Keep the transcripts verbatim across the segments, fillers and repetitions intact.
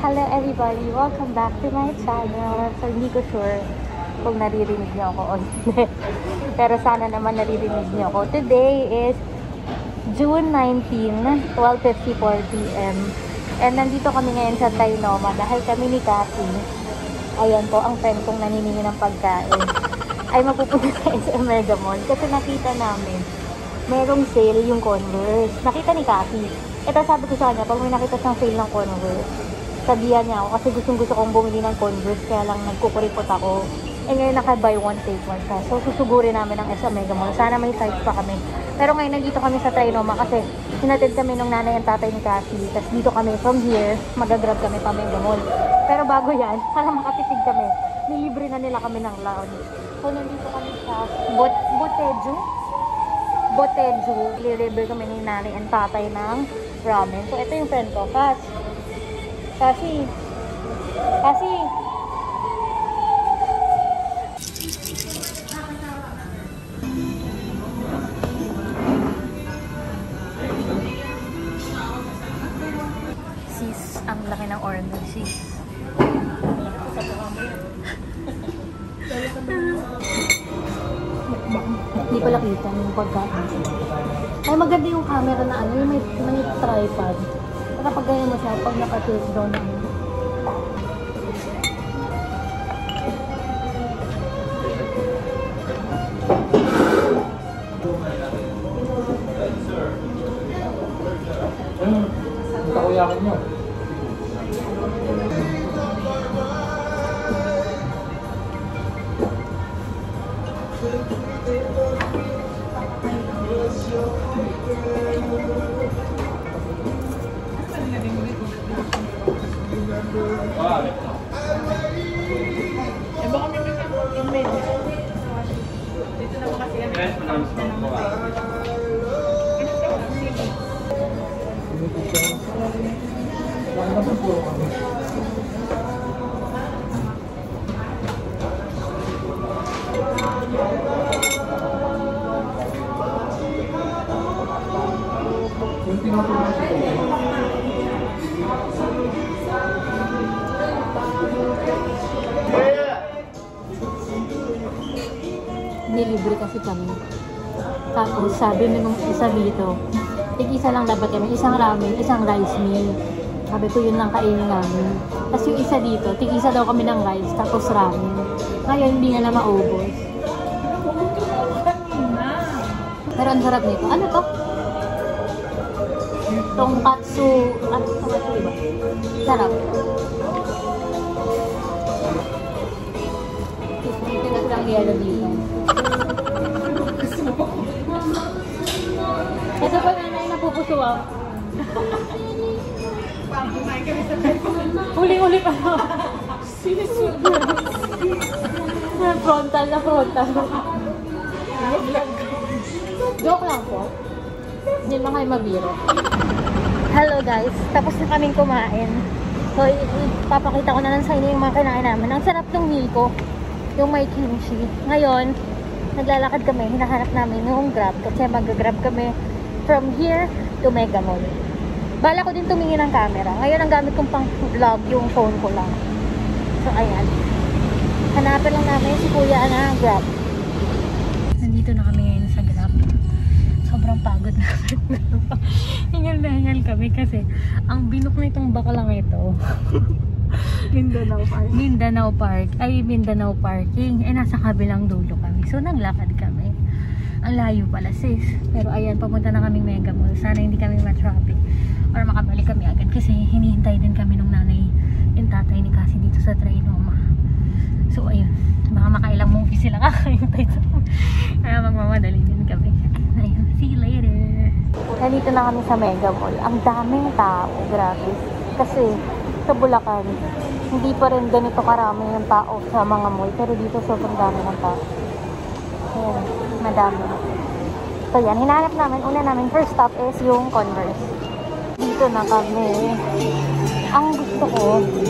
Hello everybody! Welcome back to my channel. So hindi ko sure kung naririnig niyo ako o hindi. Pero sana naman naririnig niyo ako. Today is June nineteenth, twelve fifty-four p m And nandito kami ngayon sa Trinoma dahil kami ni Cathy, ayan po, ang friend kong naniningin ng pagkain, ay mapupunta sa S M Mega Mall kasi nakita namin merong sale yung Converse. Nakita ni Cathy. Ito sabi ko sa kanya, pag may nakita siyang sale ng Converse, sabihan niya ako kasi gustong gusto kong bumili ng Converse kaya lang nagkukuripot ako. Eh ngayon naka-buy one take one siya. So susugurin namin ang S M Mega Mall. Sana may size pa kami. Pero ngayon nandito kami sa Trinoma kasi hinatid kami nung nanay at tatay ni Cathy. Tapos dito kami from here, magagrab kami pa Mega Mall. Pero bago yan, para makatitig kami, nilibre na nila kami ng lounge. So nandito kami sa Bot Boteju. Boteju. Nilibre kami ni nanay at tatay ng ramen. So ito yung friend ko, Cass. Kasi, kasi, sis, ang laki ng order, sis. Hindi pala kita yung pagkain. Ay, maganda yung camera na ano, yung may, may tripod. Kapag ganyan mo siya, pag nakatilt doon na Hmm, takoyakin nyo. Eh baka may may dito na ba kasi yan? Yes, manams mo. nilibre kasi kami. Tapos sabi nung isa dito, tig-isa lang dapat kami, isang ramen, isang rice meal. Sabi ko yun lang kainin namin. Tapos yung isa dito, tig-isa daw kami ng rice, tapos ramen. Ngayon hindi na na maubos. Pero ang sarap nito. Ano to? Tonkatsu. Ano tonkatsu diba? Sarap. Dito na silang yelo dito. Kasi pa nanay napupuso ako. Uli-uli pa ako. Frontal na frontal. Joke lang po. Hindi lang kayo mabiro. Hello guys, tapos na kaming kumain. So, ipapakita ko na lang sa inyo yung mga kinain namin. Ang sarap ng meal ko, yung may kimchi. Ngayon, naglalakad kami, hinahanap namin yung Grab kasi mag-grab kami from here to Mega Mall. Bala ko din tumingin ng camera. Ngayon, ang gamit kong pang vlog yung phone ko lang. So, ayan. Hanapin lang namin si Kuya na Grab. Nandito na kami ngayon sa Grab. Sobrang pagod namin. Hingal na hingal kami kasi ang binok na itong bakalang ito. Mindanao Park. Mindanao Park. Ay, Mindanao Parking. Eh, nasa kabilang dulo kami. So, naglakad kami. Ang layo pala, sis. Pero ayan, papunta na kaming Mega Mall. Sana hindi kami ma-traffic. Or makabalik kami agad. Kasi hinihintay din kami nung nanay yung tatay ni Cassie dito sa Trinoma. So, ayun. Baka makailang movie sila kakahintay sa kaya magmamadali din kami. Ayun. See you later. Nandito na kami sa Mega Mall. Ang daming tao. Grabe. Kasi sa Bulacan, hindi pa rin ganito karami yung tao sa mga mall. Pero dito sobrang dami ng tao. Ayan, madami. So yan, hinahanap namin. Una namin, first stop is yung Converse. Dito na kami. Ang gusto ko,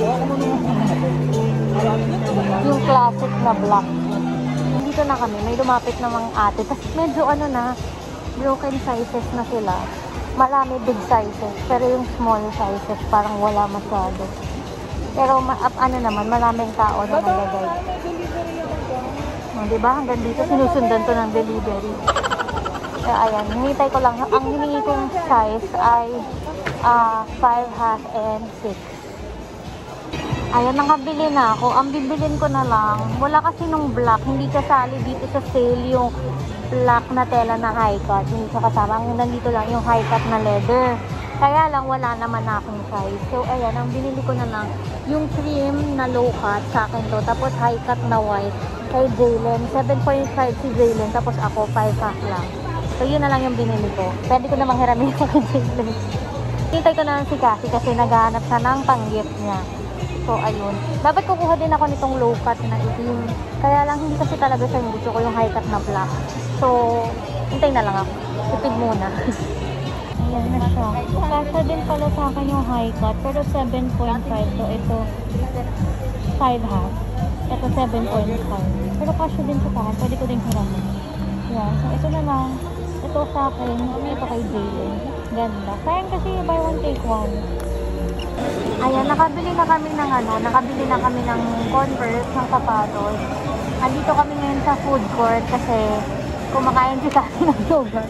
yung classic na black. Dito na kami, may lumapit namang ate. Tapos medyo ano na, broken sizes na sila. Marami big sizes, pero yung small sizes parang wala masyado. Pero ma up, ano naman, maraming tao na naglagay. may delivery ako dyan. Oh, di ba? Hanggang dito sinusundan to ng delivery. Kaya ayan, hinihintay ko lang. Ang hinihingi kong size ay uh, five, half, and six. Ayan, nakabili na ako. Ang bibilin ko na lang, wala kasi nung black, hindi kasali dito sa sale yung black na tela na high cut. Hindi siya kasama. Ang nandito lang yung high cut na leather. Kaya lang, wala naman na akong size. So, ayan, ang binili ko na lang yung trim na low cut sa akin to. Tapos high cut na white kay Jaylen. seven point five si Jaylen. Tapos ako, five half lang. So, yun na lang yung binili ko. Pwede ko namang hiramin ko kay Jaylen. Hintay ko na lang si Cassie kasi naghahanap siya ng pang-gift niya. So, ayun. Dapat kukuha din ako nitong low cut na itim. Kaya lang, hindi kasi talaga siya yung gusto ko yung high cut na black. So, hintay na lang ako. Tipid muna. Ayan na siya. Kasha din pala sa akin yung high cut. Pero seven point five to. Ito, five half. Ito, seven point five. Pero kasha din sa akin. Pwede ko din hiramin. Yan. So, ito na lang. Ito sa akin. Ito kay Jaylen. Ganda. Sayang kasi buy one take one. Ayan, nakabili na kami ng ano, nakabili na kami ng Converse, ng sapatos. Andito kami ngayon sa food court kasi kumakain si Cassie ng yogurt.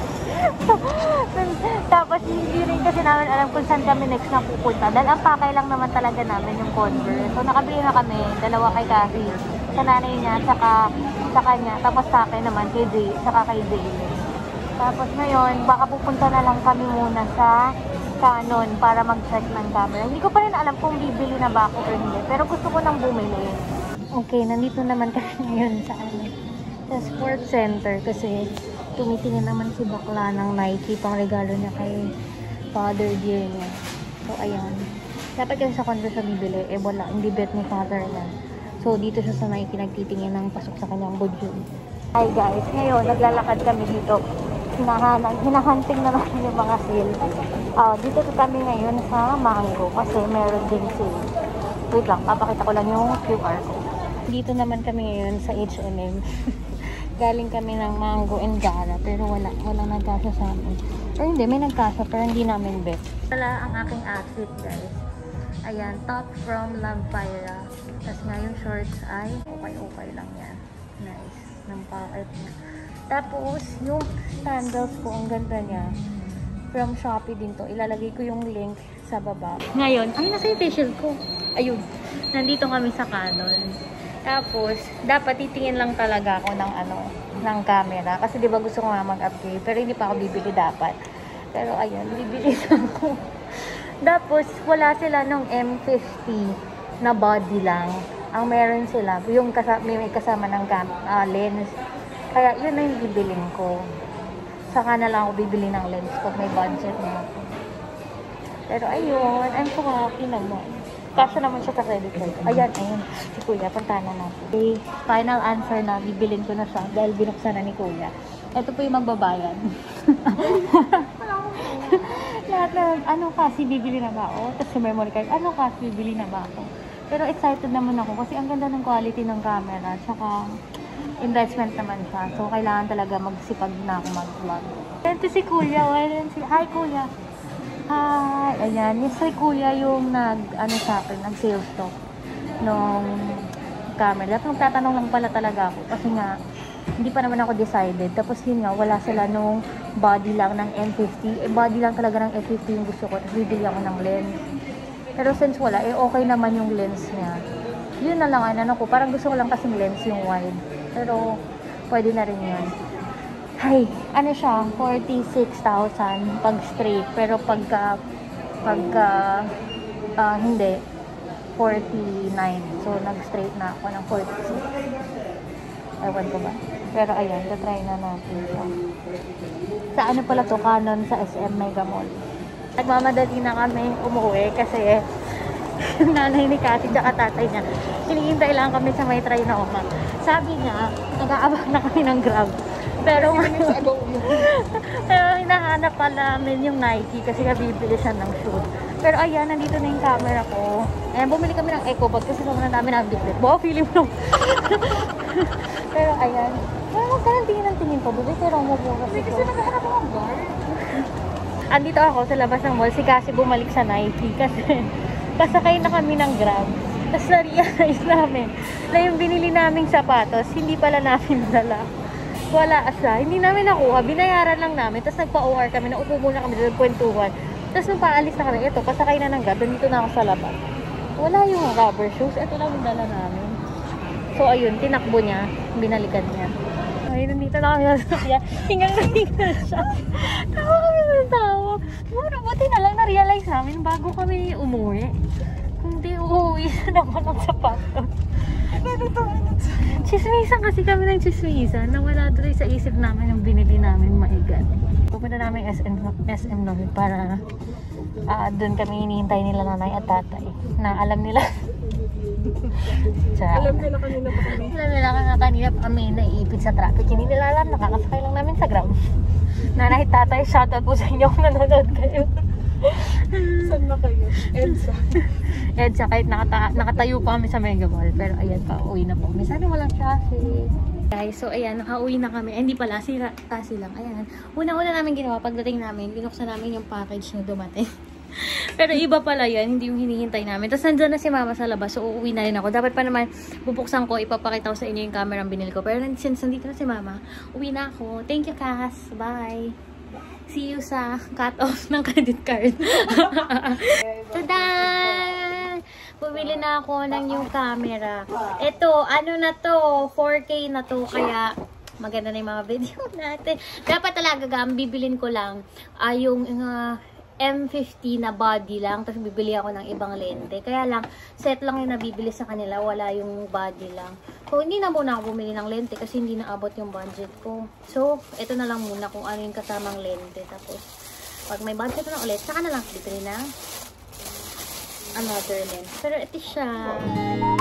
Tapos hindi rin kasi namin alam kung saan kami next na pupunta. Dahil ang pakay lang naman talaga namin yung Converse. So nakabili na kami, dalawa kay Cassie. Sa nanay niya, saka sa kanya. Tapos sa akin naman, kay Jay, saka kay Jay. Tapos ngayon, baka pupunta na lang kami muna sa Canon para mag-check ng camera. Hindi ko pa rin alam kung bibili na ba ako or hindi. Pero gusto ko nang bumili. Okay, nandito naman kasi ngayon sa ano, sa sports center kasi tumitingin naman si bakla ng Nike pang regalo niya kay father dear niya. So, ayan. Dapat kasi sa Converse sa bibili, eh wala, hindi bet ni father na. So, dito siya sa Nike nagtitingin ng pasok sa kanyang budget. Hi guys, ngayon naglalakad kami dito. Hinahanang, hinahunting na naman yung mga sale. Uh, dito ko kami ngayon sa Mango kasi meron din sale. Wait lang, papakita ko lang yung Q R ko. Dito naman kami ngayon sa H and M. Galing kami ng Mango and Zara pero wala, walang nagkasya sa amin. Or hindi, may nagkasya pero hindi namin bet. Wala ang aking outfit guys. Ayan, top from Lampira. Tapos nga yung shorts ay okay-okay lang yan. Nice. Ng pocket niya. Tapos, yung sandals ko, ang ganda niya. From Shopee din to. Ilalagay ko yung link sa baba. Ngayon, ay, nasa yung facial ko. Ayun. Nandito kami sa Canon. Tapos, dapat titingin lang talaga ako ng ano, ng camera. Kasi di ba gusto ko nga mag-upgrade. Pero hindi pa ako bibili dapat. Pero ayun, bibili na ako. Tapos, wala sila nung M fifty na body lang. Ang meron sila, yung kasama, may kasama ng cam, uh, lens. Kaya yun na yung bibiling ko. Saka na lang ako bibili ng lens pag may budget na ako. Pero ayun, I'm so happy naman. Kasya naman siya sa credit card. Ayan, ayun. Si Kuya, puntahan na natin. Okay, final answer na, bibilin ko na siya dahil binuksan na ni Kuya. Ito po yung magbabayan. Lahat na, ano kasi, bibili na ba ako? Tapos sa memory card, ano kasi, bibili na ba ako? Pero excited naman ako kasi ang ganda ng quality ng camera. Tsaka, investment naman siya. So, kailangan talaga magsipag na ako mag-vlog. Ito si Kuya. Si, hi, Kuya. Hi. Ayan. Yung si Kuya yung nag, ano sa akin, nag-sales talk nung camera. At magtatanong lang pala talaga ako. Kasi nga, hindi pa naman ako decided. Tapos yun nga, wala sila nung body lang ng M fifty. Eh, body lang talaga ng M fifty yung gusto ko. Tapos bibili ako ng lens. Pero since wala, eh okay naman yung lens niya. Yun na lang, ano ko. Parang gusto ko lang kasing lens yung wide. Pero, pwede na rin yun. Ay, ano siya, forty-six thousand pag straight. Pero pagka, pagka, uh, hindi, forty-nine. So, nag-straight na ako ng forty-six. Ewan ko ba? Pero ayan, tatry na natin siya. Sa ano pala to, Canon sa S M Mega Mall. Nagmamadali na kami umuwi kasi yung nanay ni Cassie tsaka tatay niya. Hinihintay lang kami sa may try na uma. Sabi niya, nag-aabang na kami ng Grab. Pero pero hinahanap pa namin yung Nike kasi bibili siya ng shoes. Pero ayan, nandito na yung camera ko. Ayan, bumili kami ng eco bag kasi sobrang namin ang biglet. Wow, feeling mo. Pero ayan, huwag ka nang tingin ng tingin ko. Buti pero mabura Hindi kasi naghahanap ako ng bar. Andito ako sa labas ng mall. Si Cassie bumalik sa Nike kasi pasakay na kami ng Grab. Tapos na-realize namin na yung binili naming sapatos, hindi pala namin dala. Wala siya. Hindi namin nakuha. Binayaran lang namin. Tapos nagpa-O R kami. Naupo muna kami. Nagkwentuhan. Tapos nung paalis na kami, ito, pasakay na ng Grab. Dito na ako sa labas. Wala yung rubber shoes. Ito lang yung dala namin. So, ayun. Tinakbo niya. Binalikan niya. Ay, nandito na kami sa sakya. Hingal na hingal siya. Tawa kami ng tawa. Pero buti na lang na-realize namin bago kami umuwi. Hindi, uuwi na naman ang sapatos. Ganito. Chismisan kasi kami ng chismisan. Nawala tuloy sa isip namin yung binili namin maigat. Pupunta namin S M, S M North para uh, doon kami hinihintay nila nanay at tatay. Na alam nila. Sa, Alam nila kanina pa kami. alam nila ka kanina pa kami naiipit sa traffic. Hindi nila alam, nakakasakay lang namin sa Grab. Nanay at tatay, shoutout po sa inyo kung nanonood kayo. Saan na kayo? Edsa. Edsa, kahit nakata nakatayo pa kami sa Mega Mall. Pero ayan pa, uwi na po kami. Sana walang traffic. Guys, so ayan, nakauwi na kami. Eh, hindi pala, sira, kasi lang. Ayan, una-una namin ginawa, pagdating namin, binuksan namin yung package na dumating. Pero iba pala yan, hindi yung hinihintay namin. Tapos nandun na si mama sa labas, so uuwi na rin ako. Dapat pa naman, bubuksan ko, ipapakita ko sa inyo yung camera ang binili ko. Pero since nandito na si mama, uwi na ako. Thank you, Cass. Bye! See you sa cut-off ng credit card. Tada! Bumili na ako ng new camera. Ito, ano na to? four K na to, kaya maganda na yung mga video natin. Dapat talaga, ang bibilin ko lang ay uh, yung uh, M fifty na body lang, tapos bibili ako ng ibang lente. Kaya lang, set lang yung nabibili sa kanila, wala yung body lang. So, hindi na muna ako bumili ng lente kasi hindi naabot yung budget ko. So, ito na lang muna kung ano yung kasamang lente. Tapos, pag may budget na ulit, saka na lang bibili ng another lens. Pero ito siya.